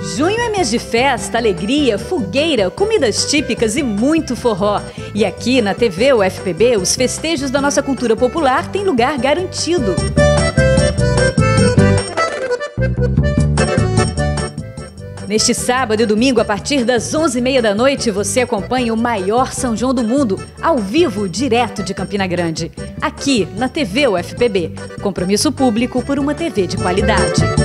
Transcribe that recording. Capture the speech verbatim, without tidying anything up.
Junho é mês de festa, alegria, fogueira, comidas típicas e muito forró. E aqui na T V U F P B, os festejos da nossa cultura popular têm lugar garantido. Neste sábado e domingo, a partir das onze e meia da noite, você acompanha o maior São João do mundo, ao vivo, direto de Campina Grande. Aqui, na T V U F P B. Compromisso público por uma T V de qualidade.